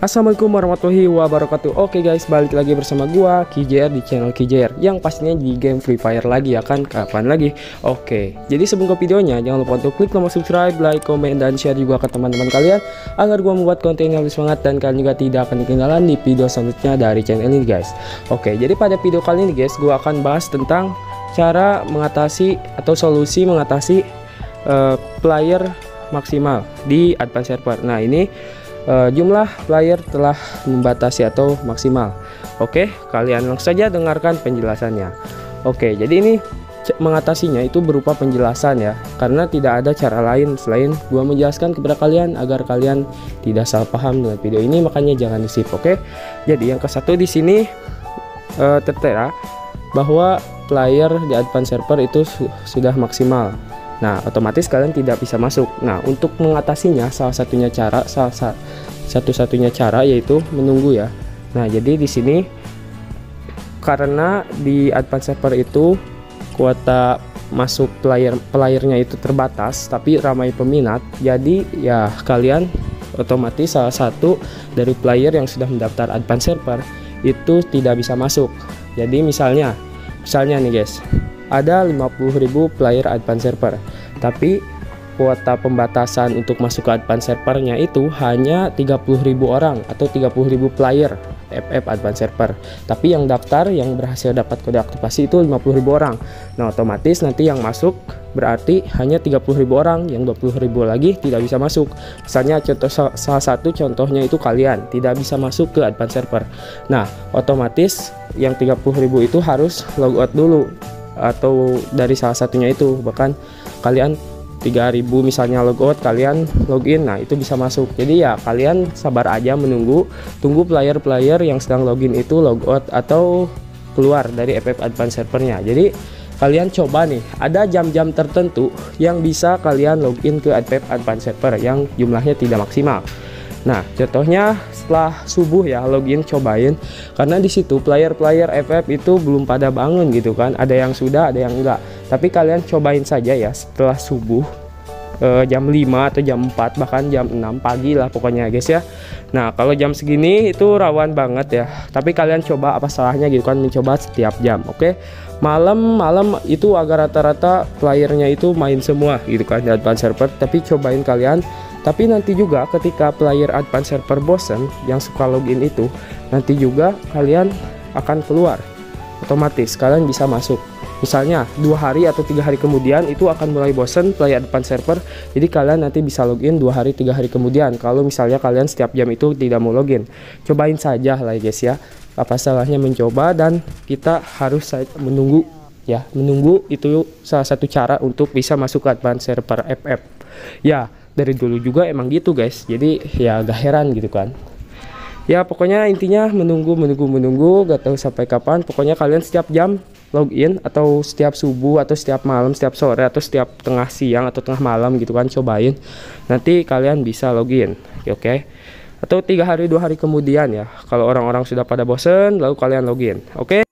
Assalamualaikum warahmatullahi wabarakatuh. Oke guys, balik lagi bersama gua KJR di channel KJR, yang pastinya di game Free Fire lagi ya kan, kapan lagi. Oke, jadi sebelum ke videonya jangan lupa untuk klik tombol subscribe, like, komen, dan share juga ke teman-teman kalian agar gua membuat konten yang lebih semangat dan kalian juga tidak akan ketinggalan di video selanjutnya dari channel ini guys. Oke, jadi pada video kali ini guys, gua akan bahas tentang cara mengatasi atau solusi mengatasi player maksimal di advance server. Nah, ini jumlah player telah membatasi atau maksimal. Oke, kalian langsung saja dengarkan penjelasannya. Oke, jadi ini mengatasinya itu berupa penjelasan ya, karena tidak ada cara lain selain gua menjelaskan kepada kalian agar kalian tidak salah paham dengan video ini, makanya jangan di skip. Oke, jadi yang ke satu di sini tertera bahwa player di advance server itu sudah maksimal. Nah, otomatis kalian tidak bisa masuk. Nah, untuk mengatasinya satu-satunya cara yaitu menunggu ya. Nah, jadi di sini karena di advance server itu kuota masuk playernya itu terbatas, tapi ramai peminat. Jadi ya kalian otomatis salah satu dari player yang sudah mendaftar advance server itu tidak bisa masuk. Jadi misalnya nih guys, ada 50.000 player advance server, tapi kuota pembatasan untuk masuk ke advance servernya itu hanya 30.000 orang atau 30.000 player FF advance server. Tapi yang daftar, yang berhasil dapat kode aktivasi itu 50.000 orang. Nah, otomatis nanti yang masuk berarti hanya 30.000 orang, yang 20.000 lagi tidak bisa masuk. Misalnya salah satu contohnya itu kalian tidak bisa masuk ke advance server. Nah, otomatis yang 30.000 itu harus logout dulu atau dari salah satunya itu, bahkan kalian 3.000 misalnya logout, kalian login, nah itu bisa masuk. Jadi ya kalian sabar aja tunggu player-player yang sedang login itu logout atau keluar dari FF advance servernya. Jadi kalian coba nih, ada jam-jam tertentu yang bisa kalian login ke FF advance server yang jumlahnya tidak maksimal. Nah, contohnya setelah subuh ya, login cobain, karena di situ player-player FF itu belum pada bangun gitu kan, ada yang sudah, ada yang enggak. Tapi kalian cobain saja ya setelah subuh, jam 5 atau jam 4 bahkan jam 6 pagi lah pokoknya guys ya. Nah, kalau jam segini itu rawan banget ya, tapi kalian coba, apa salahnya gitu kan mencoba setiap jam. Oke, malam itu agak rata-rata playernya itu main semua gitu kan di advance server, tapi cobain kalian. Tapi nanti juga ketika player advance server bosen yang suka login itu, nanti juga kalian akan keluar, otomatis kalian bisa masuk. Misalnya 2 hari atau 3 hari kemudian itu akan mulai bosen player advance server, jadi kalian nanti bisa login 2 hari 3 hari kemudian kalau misalnya kalian setiap jam itu tidak mau login. Cobain saja lah guys ya, apa salahnya mencoba, dan kita harus menunggu ya. Menunggu itu salah satu cara untuk bisa masuk ke advance server FF ya. Dari dulu juga emang gitu guys, jadi ya gak heran gitu kan ya. Pokoknya intinya menunggu, gak tahu sampai kapan. Pokoknya kalian setiap jam login, atau setiap subuh atau setiap malam, setiap sore atau setiap tengah siang atau tengah malam gitu kan, cobain, nanti kalian bisa login. Oke, atau 3 hari 2 hari kemudian ya, kalau orang-orang sudah pada bosen lalu kalian login. Oke,